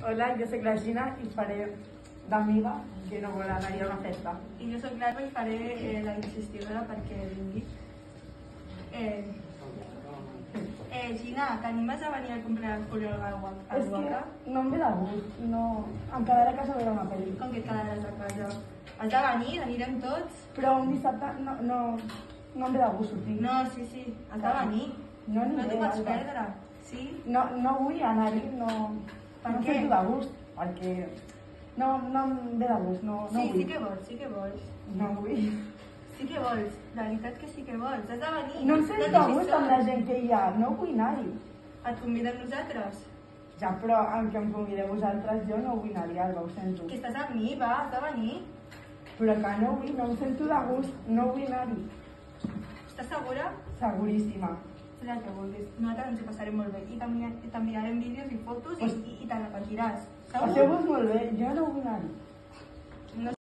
Hola, jo soc la Gina i faré d'amiga que no vol anar a una festa. I jo soc l'Alba i faré la insistidora perquè vingui. Gina, t'animes a venir a comprar el Julio al És Guaca? que no em ve de gust, no... Em quedaré a casa a veure una pel·li. Com que et quedaràs a casa? Has de venir, anirem tots. Però un dissabte no em ve de gust sortir. No, sí, has de venir. No aniré, No t'ho pots Alba. perdre. Sí? No vull anar-hi, no Per em què? sento de gust, perquè no em ve de gust, no Sí, vull. sí que vols. No vull. Sí que vols, la veritat que sí que vols. Has de venir. No em sento a gust amb la gent que hi ha, no vull anar-hi. Et convidem nosaltres? Ja, però el que em convideu vosaltres, jo no vull anar-hi, Alba, ho sento. Que estàs amb mi, va, has de venir. Però que no vull, no em sento de gust, no vull anar-hi. Estàs segura? Seguríssima. Fes el que vulguis. Nosaltres ens ho passarem molt bé. I t'enviarem vídeos i fotos i te'n repetiràs. Segur? Passeu-vos molt bé, jo no vull anar-hi.